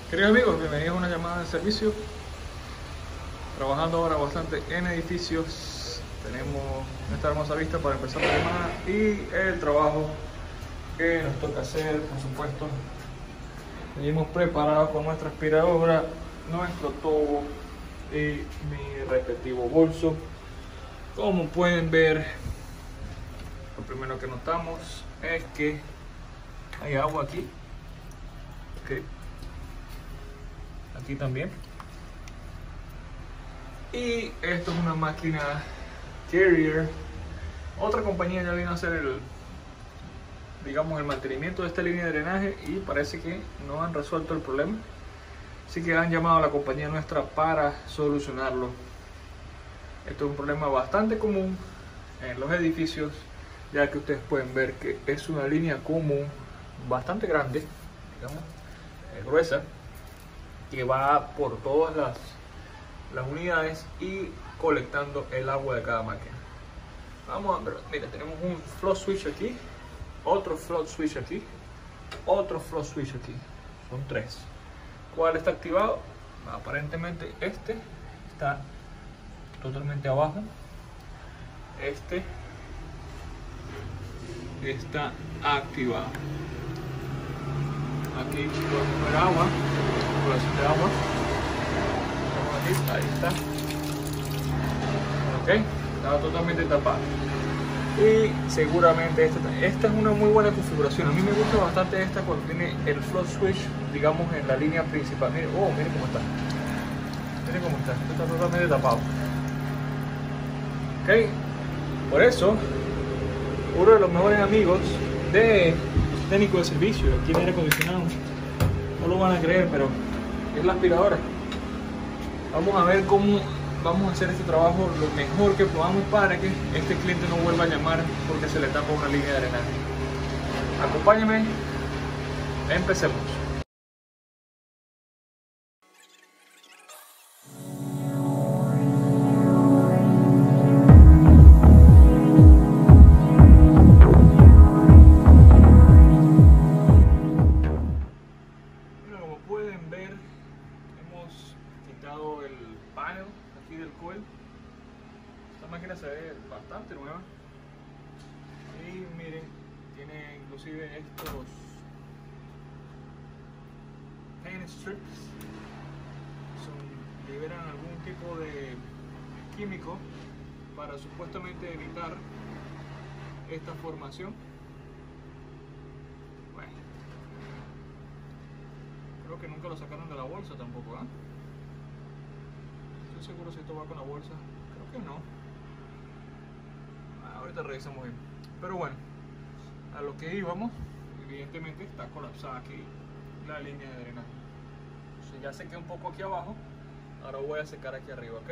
Queridos amigos, bienvenidos a una llamada de servicio. Trabajando ahora bastante en edificios. Tenemos esta hermosa vista para empezar la llamada y el trabajo que nos toca hacer, por supuesto. Venimos preparados con nuestra aspiradora, nuestro tubo y mi respectivo bolso. Como pueden ver, lo primero que notamos es que hay agua aquí. Okay. Aquí también. Y esto es una máquina Carrier. Otra compañía ya vino a hacer el mantenimiento de esta línea de drenaje y parece que no han resuelto el problema. Así que han llamado a la compañía nuestra para solucionarlo. Esto es un problema bastante común en los edificios, ya que ustedes pueden ver que es una línea común bastante grande, digamos, gruesa, que va por todas las unidades y colectando el agua de cada máquina. Vamos a ver, mira, tenemos un flow switch aquí, otro flow switch aquí, otro flow switch aquí. Son tres. ¿Cuál está activado? Aparentemente este está totalmente abajo. Este está activado. Aquí podemos ver agua, circulación de agua. Ahí está. Ok, estaba totalmente tapado. Y seguramente esta es una muy buena configuración. A mí me gusta bastante esta cuando tiene el float switch, digamos, en la línea principal. Mire, mire cómo está. Mire cómo está. Está totalmente tapado. Ok, por eso, uno de los mejores amigos de técnico de servicio aquí en aire acondicionado, no lo van a creer, pero es la aspiradora. Vamos a ver cómo vamos a hacer este trabajo lo mejor que podamos para que este cliente no vuelva a llamar porque se le tapa una línea de drenaje. Acompáñenme, empecemos. Como pueden ver, hemos quitado el panel aquí del coil. Esta máquina se ve bastante nueva y miren, tiene inclusive estos paint strips. Liberan algún tipo de químico para supuestamente evitar esta formación. Bueno, creo que nunca lo sacaron de la bolsa tampoco, ¿eh? Estoy seguro si esto va con la bolsa. Creo que no. Ahorita revisamos bien. Pero bueno, a lo que íbamos, evidentemente está colapsada aquí la línea de drenaje. Entonces ya sequé un poco aquí abajo. Ahora voy a secar aquí arriba, ¿ok?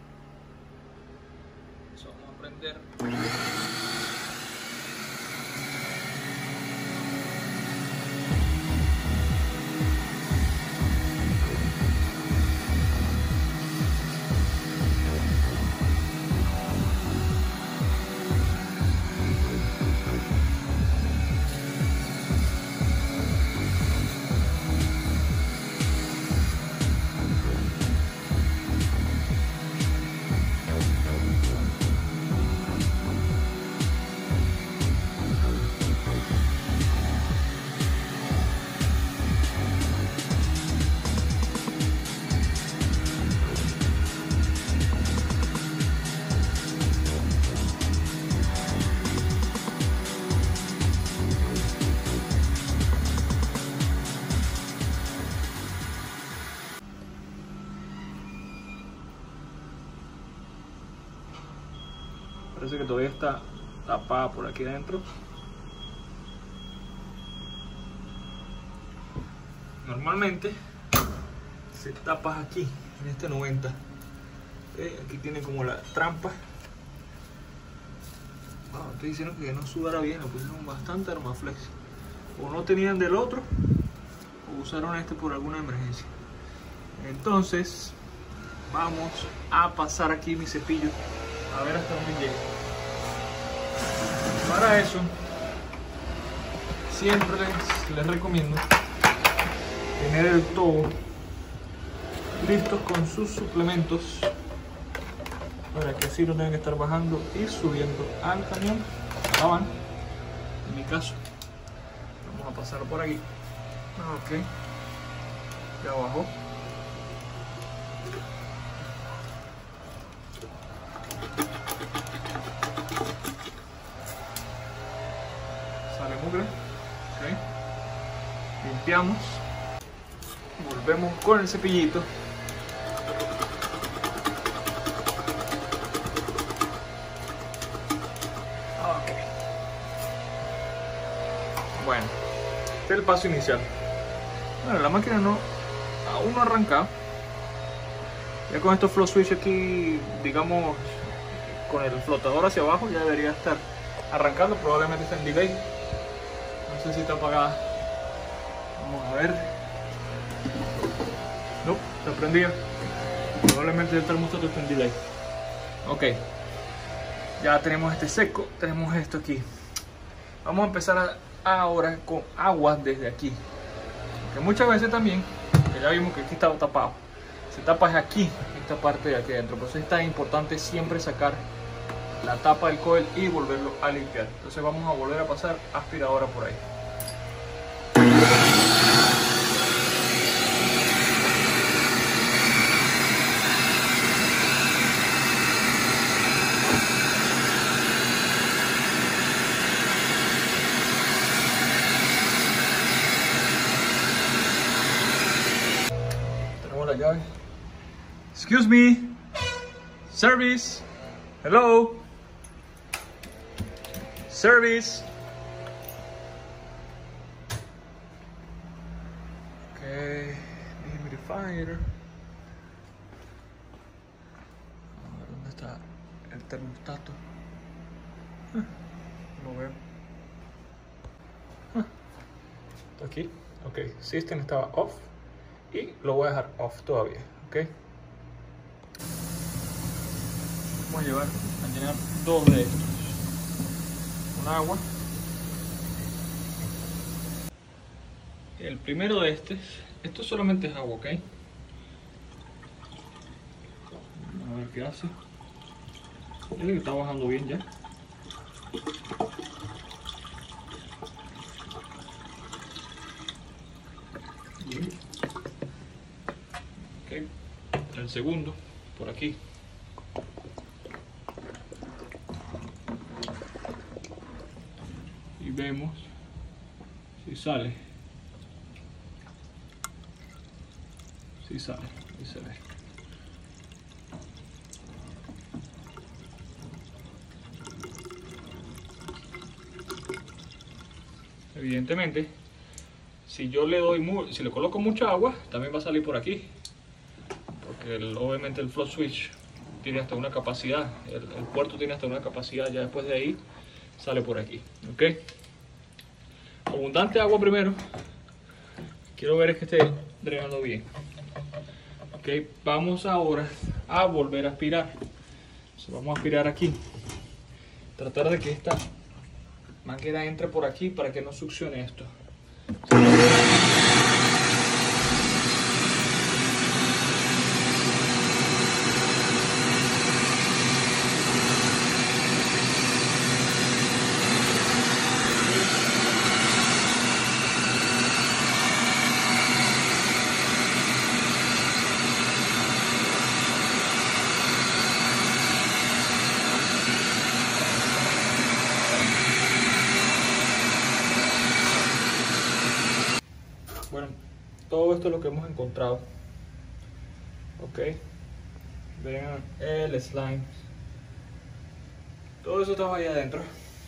Eso, vamos a prender. Parece que todavía está tapada por aquí adentro. Normalmente se tapa aquí, en este 90. Aquí tiene como la trampa. Estoy diciendo que no sudara bien, lo pusieron bastante Armaflex. O no tenían del otro, o usaron este por alguna emergencia. Entonces, vamos a pasar aquí mi cepillo a ver hasta dónde llega. Para eso siempre les recomiendo tener el todo listos con sus suplementos para que así no tengan que estar bajando y subiendo al camión, a la van, en mi caso. Vamos a pasarlo por aquí. Ok, ya bajó. Sale mugre. Ok, limpiamos, volvemos con el cepillito. Ok, bueno, este es el paso inicial. Bueno, la máquina aún no arranca. Ya con estos flow switch aquí, digamos, con el flotador hacia abajo, ya debería estar arrancando. Probablemente está en delay. No sé si está apagada. Vamos a ver. No, está prendida. Probablemente el termostato está en delay. Ok, ya tenemos este seco, tenemos esto aquí. Vamos a empezar ahora con agua desde aquí. Que muchas veces también, que ya vimos que aquí estaba tapado, se tapa es aquí, esta parte de aquí adentro. Por eso es tan importante siempre sacar la tapa del coil y volverlo a limpiar. Entonces vamos a volver a pasar aspiradora por ahí. Tenemos la llave. Excuse me, service, hello, service. Okay, dehumidifier. A ver dónde está el termostato. No veo. Está aquí. Ok, system estaba off y lo voy a dejar off todavía. Ok. Vamos a llenar dos de estos con agua. El primero de esto solamente es agua, ok. A ver qué hace. Creo que está bajando bien ya. Bien. Ok, el segundo por aquí. Y vemos si sale. Si sale, ahí se ve. Evidentemente, si yo le doy si le coloco mucha agua, también va a salir por aquí. Porque obviamente el flow switch tiene hasta una capacidad, el puerto tiene hasta una capacidad, ya después de ahí sale por aquí. Ok, abundante agua primero. Quiero ver que esté drenando bien. Ok, vamos ahora a volver a aspirar. Entonces vamos a aspirar aquí. Tratar de que esta máquina entre por aquí para que no succione esto. Bueno, todo esto es lo que hemos encontrado. Ok, vean el slime. Todo eso estaba ahí adentro.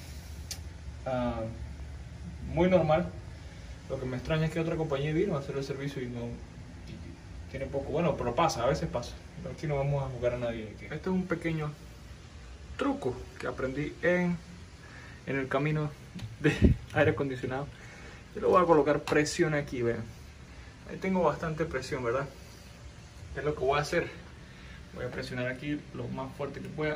Muy normal. Lo que me extraña es que otra compañía vino a hacer el servicio y tiene poco. Bueno, pero pasa, a veces pasa. Pero aquí no vamos a jugar a nadie. Este es un pequeño truco que aprendí en el camino de aire acondicionado. Yo le voy a colocar presión aquí, vean. Ahí tengo bastante presión, ¿verdad? Es lo que voy a hacer. Voy a presionar aquí lo más fuerte que pueda.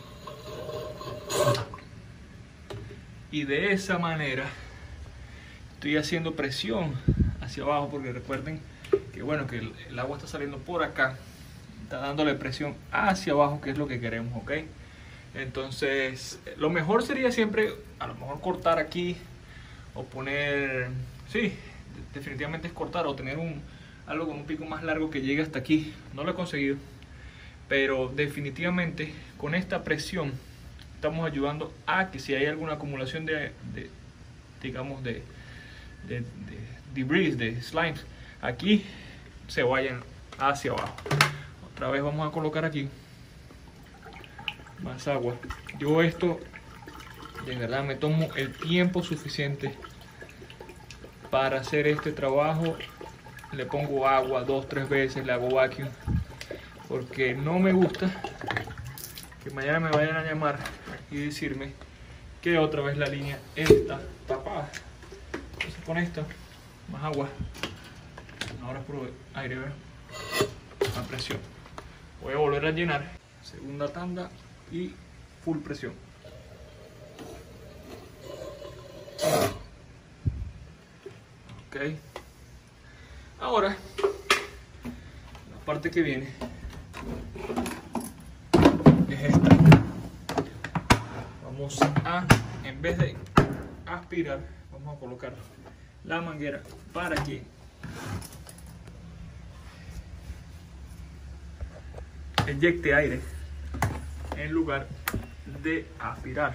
Y de esa manera estoy haciendo presión hacia abajo, porque recuerden que bueno, que el agua está saliendo por acá, está dándole presión hacia abajo, que es lo que queremos, ¿ok? Entonces lo mejor sería siempre a lo mejor cortar aquí o poner, sí, definitivamente es cortar o tener algo con un pico más largo que llegue hasta aquí. No lo he conseguido, pero definitivamente con esta presión estamos ayudando a que si hay alguna acumulación de debris, de slimes aquí, se vayan hacia abajo. Otra vez vamos a colocar aquí más agua. Yo esto de verdad me tomo el tiempo suficiente para hacer este trabajo. Le pongo agua 2-3 veces, le hago vacuum, porque no me gusta que mañana me vayan a llamar y decirme que otra vez la línea está tapada. Entonces con esto, más agua, ahora puro aire, ¿verdad? A presión. Voy a volver a llenar, segunda tanda y full presión. Ok, ahora la parte que viene es esta. Vamos a, en vez de aspirar, vamos a colocar la manguera para que inyecte aire en lugar de aspirar.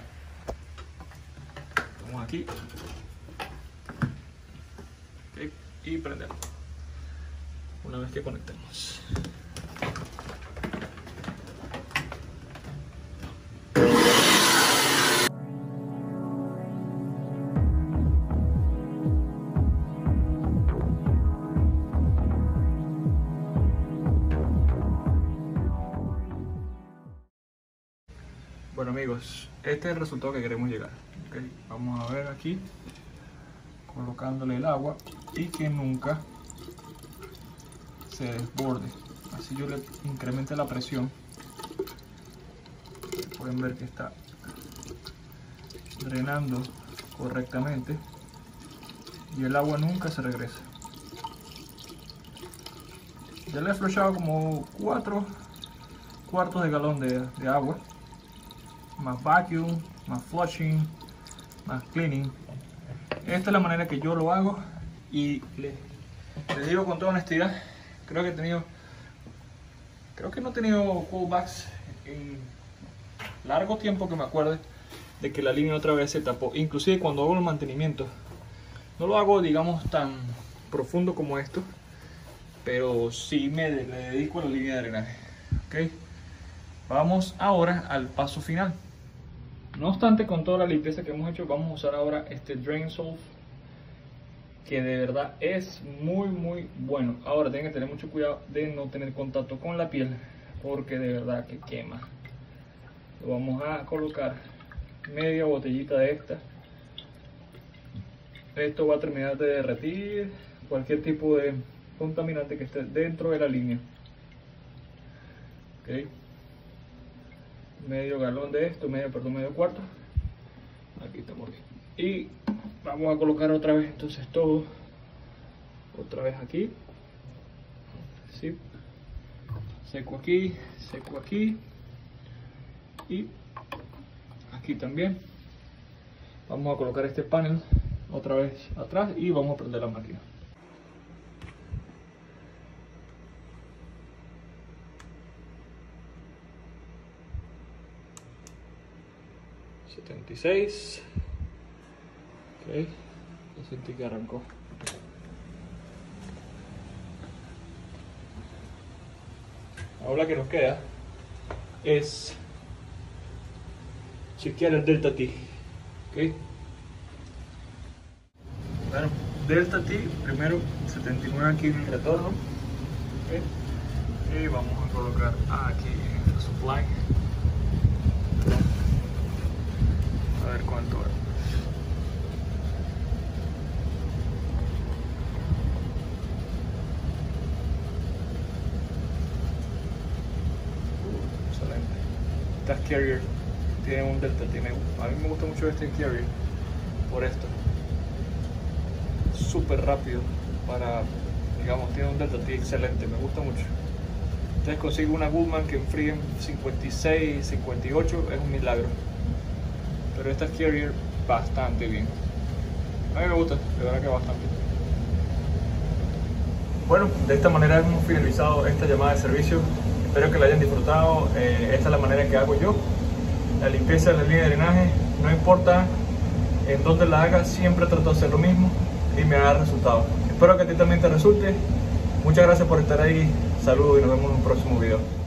Vamos aquí, okay, y prendemos una vez que conectemos. Bueno amigos, este es el resultado que queremos llegar. Okay, vamos a ver aquí, colocándole el agua y que nunca se desborde. Así yo le incremente la presión. Pueden ver que está drenando correctamente y el agua nunca se regresa. Ya le he flushado como 4 cuartos de galón de agua, más vacuum, más flushing, más cleaning. Esta es la manera que yo lo hago y les digo con toda honestidad, creo que no he tenido callbacks en largo tiempo que me acuerde de que la línea otra vez se tapó. Inclusive cuando hago el mantenimiento, no lo hago digamos tan profundo como esto, pero sí me dedico a la línea de drenaje. ¿Okay? Vamos ahora al paso final. No obstante, con toda la limpieza que hemos hecho, vamos a usar ahora este Drain Solve, que de verdad es muy bueno. Ahora tienen que tener mucho cuidado de no tener contacto con la piel, porque de verdad que quema. Lo vamos a colocar media botellita de esta. Esto va a terminar de derretir cualquier tipo de contaminante que esté dentro de la línea. Okay. Medio galón de esto, medio cuarto. Aquí estamos bien. Y vamos a colocar otra vez entonces todo. Otra vez aquí. ¿Sí? Seco aquí y aquí también. Vamos a colocar este panel otra vez atrás y vamos a prender la máquina. $76. Ok, ya sentí que arrancó. Ahora lo que nos queda es chequear el Delta T. Okay. Bueno, Delta T, primero 79 aquí en el retorno. Okay. Y vamos a colocar aquí en el supply. A ver cuánto es. Excelente. Estas carrier tienen un Delta T. A mí me gusta mucho este carrier por esto. súper rápido para, digamos, tiene un delta T excelente, me gusta mucho. Entonces consigo una Goodman que enfríe en 56, 58, es un milagro. Pero esta Carrier bastante bien. A mí me gusta, de verdad que bastante. Bueno, de esta manera hemos finalizado esta llamada de servicio. Espero que la hayan disfrutado. Esta es la manera que hago yo. La limpieza de la línea de drenaje, no importa en dónde la haga, siempre trato de hacer lo mismo y me da resultados. Espero que a ti también te resulte. Muchas gracias por estar ahí. Saludos y nos vemos en un próximo video.